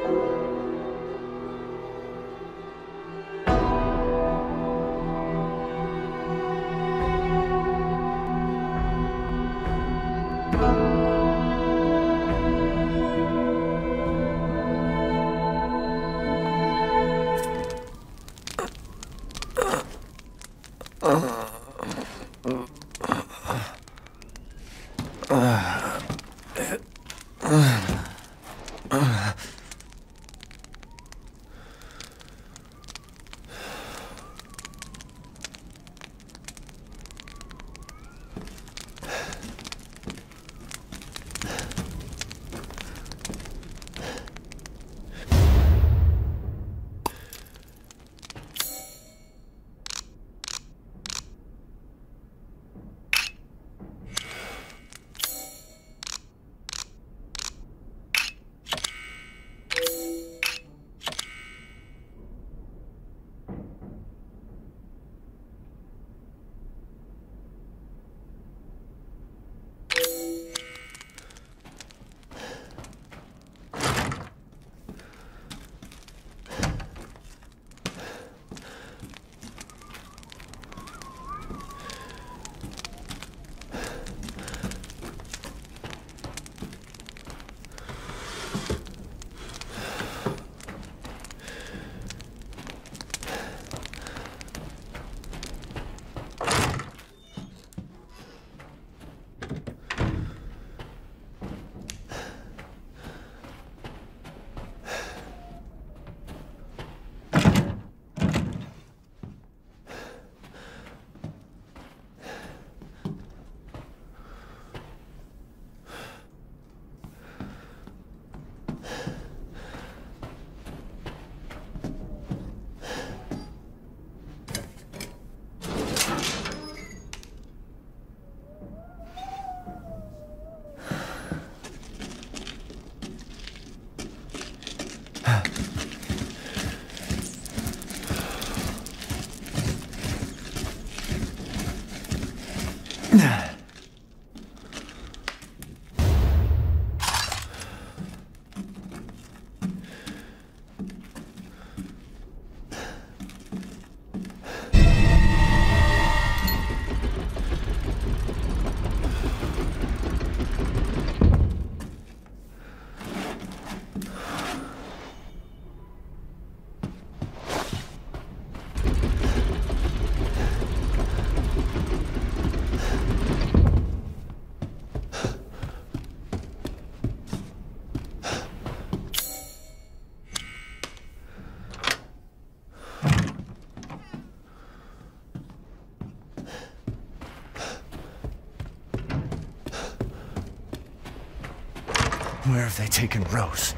Where have they taken Rose?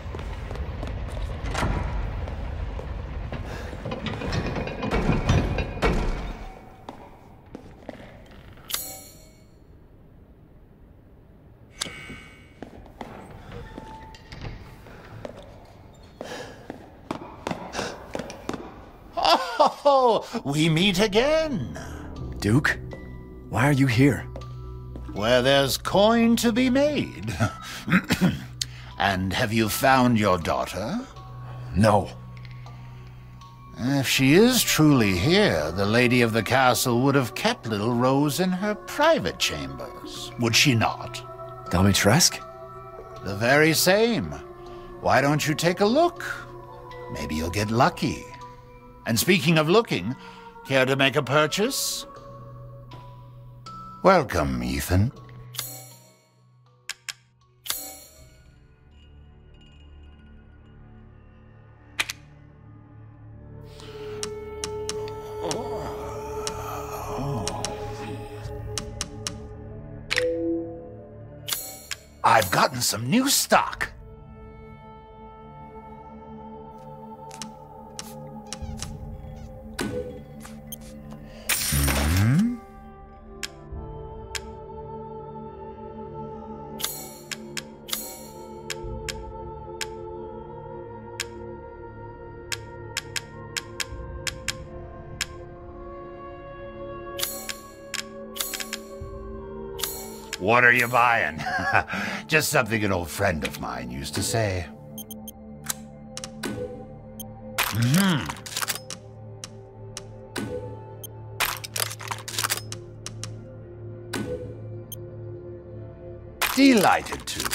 Oh, we meet again. Duke, why are you here? Where there's coin to be made. And have you found your daughter? No. If she is truly here, the lady of the castle would have kept little Rose in her private chambers, would she not? Dimitrescu? The very same. Why don't you take a look? Maybe you'll get lucky. And speaking of looking, care to make a purchase? Welcome, Ethan. I've gotten some new stock. What are you buying? Just something an old friend of mine used to say. Delighted to.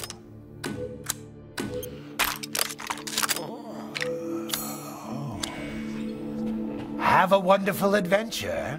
Have a wonderful adventure.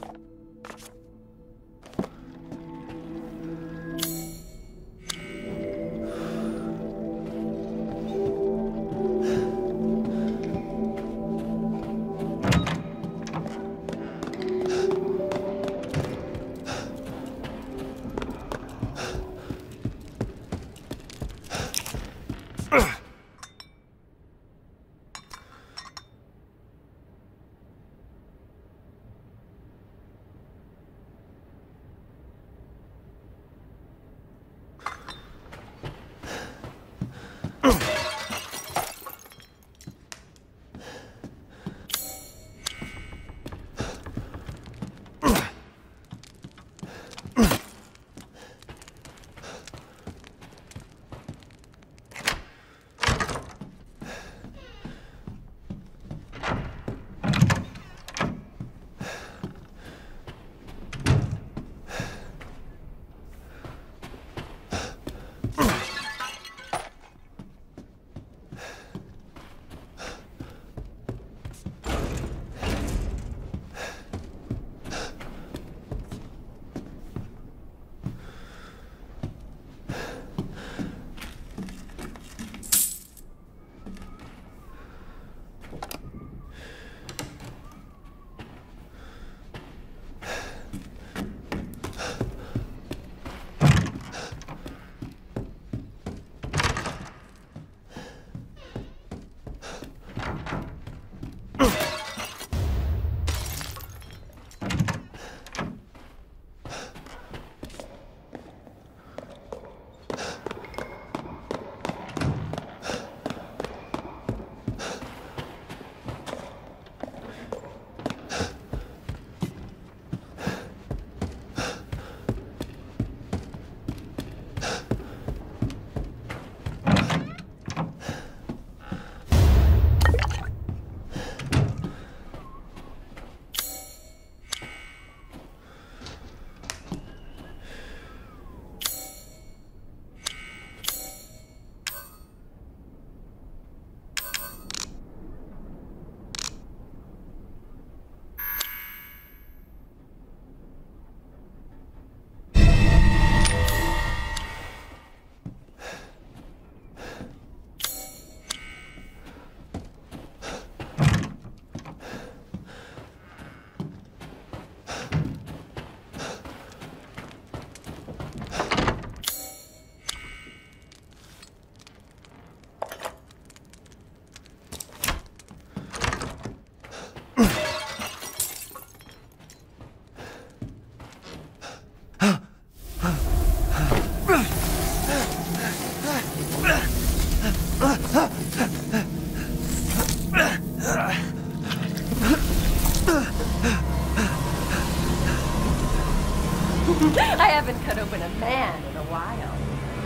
I haven't cut open a man in a while.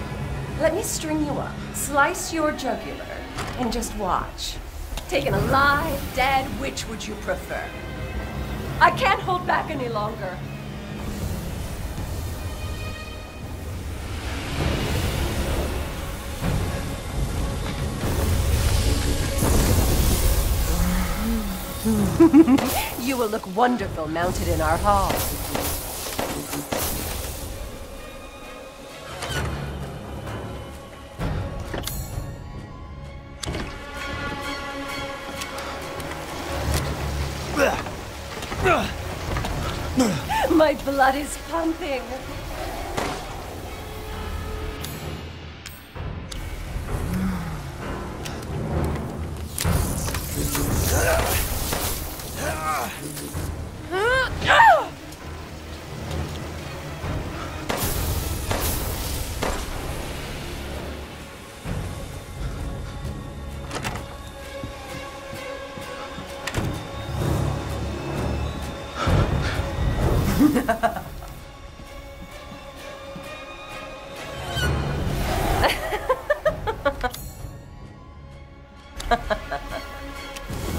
Let me string you up, slice your jugular, and just watch. Taken alive, dead, which would you prefer? I can't hold back any longer. You will look wonderful mounted in our hall. My blood is pumping.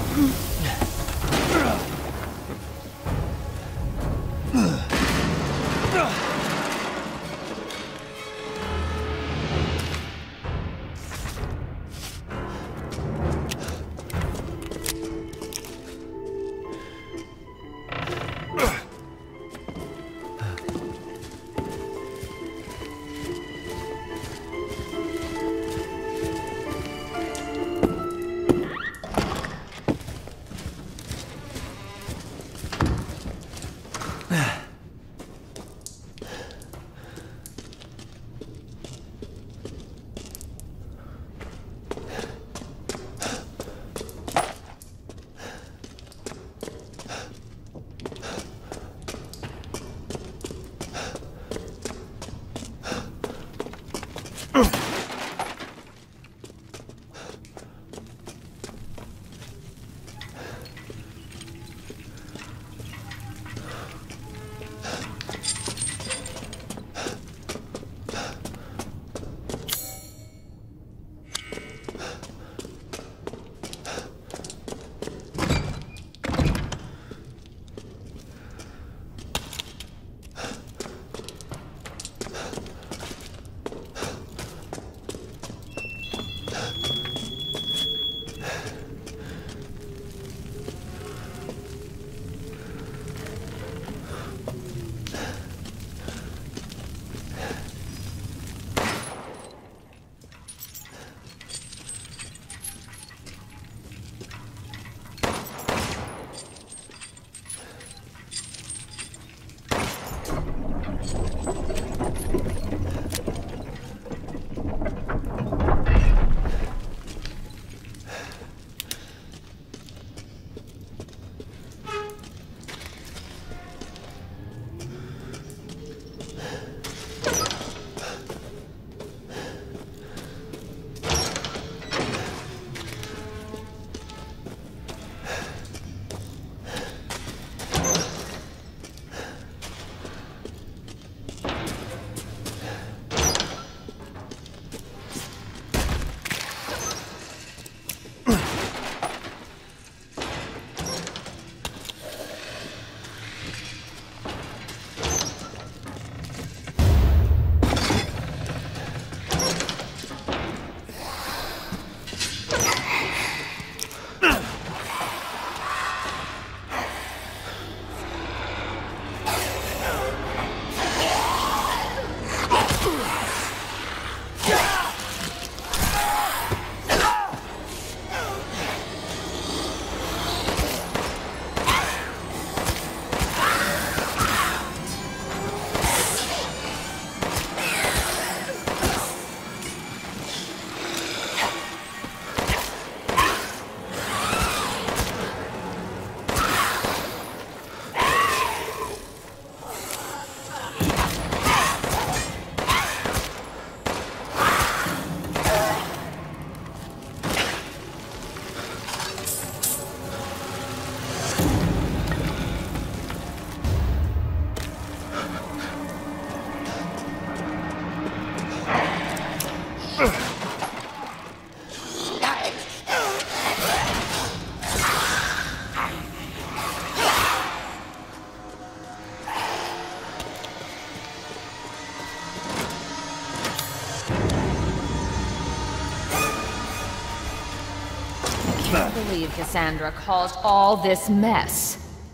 can't believe Cassandra caused all this mess.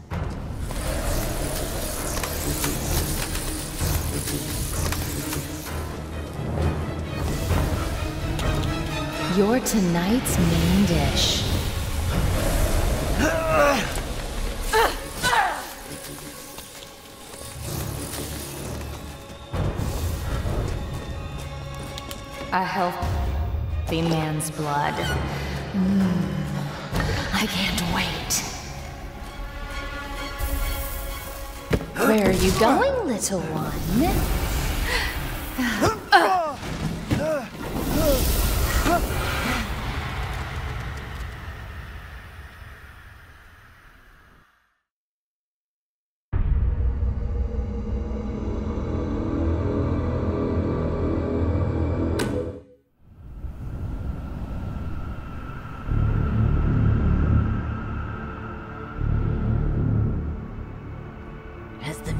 You're tonight's main dish. A healthy man's blood. I can't wait. Where are you going, little one?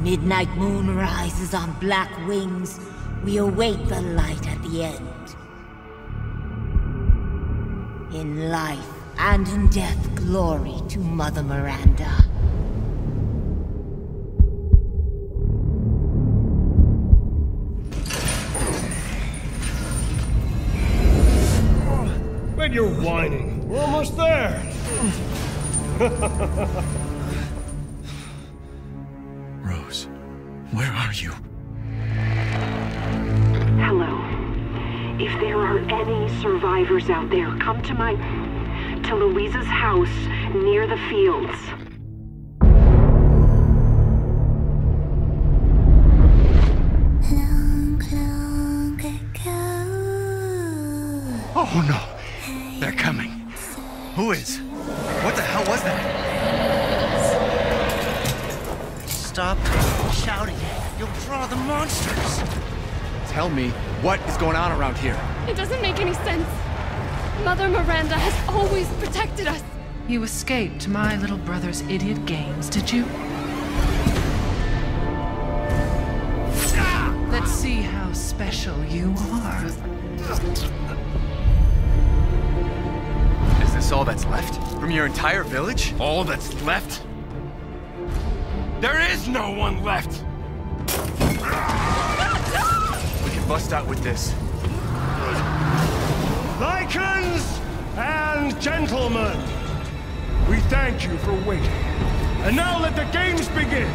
midnight moon rises on black wings. We await the light at the end. In life and in death, glory to Mother Miranda. But you're whining. We're almost there. Rose, where are you? Hello. If there are any survivors out there, come to Louisa's house near the fields. Oh no! They're coming. Who is? What the hell was that? Stop shouting. You'll draw the monsters. Tell me, what is going on around here? It doesn't make any sense. Mother Miranda has always protected us. You escaped my little brother's idiot games, did you? Let's see how special you are. Is this all that's left? From your entire village? All that's left? There is no one left! We can bust out with this. Lycans and gentlemen, we thank you for waiting. And now let the games begin!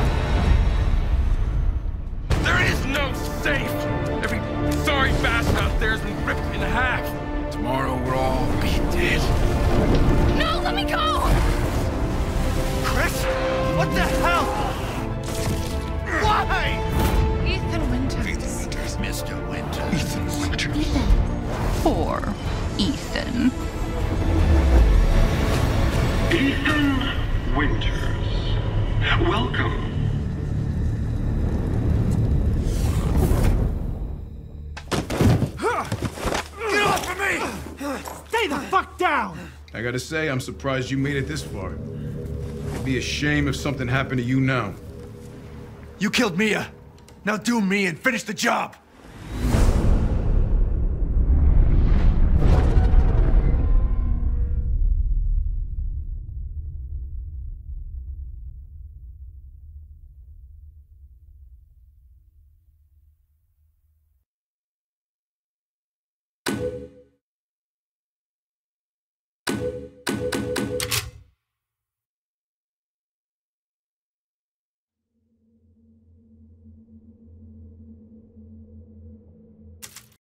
There is no safe! Every sorry bastard out there has been ripped in half. Tomorrow we'll all be dead. No, let me go! Chris? What the hell? Why? Ethan Winters. Mr. Winters. Ethan Winters. Ethan. Poor Ethan. Ethan Winters. Welcome. Get off of me! Stay the fuck down! I gotta say, I'm surprised you made it this far. It'd be a shame if something happened to you now. You killed Mia. Now do me and finish the job.